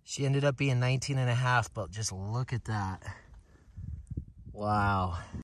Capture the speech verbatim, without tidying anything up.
She ended up being nineteen and a half, but just look at that. Wow.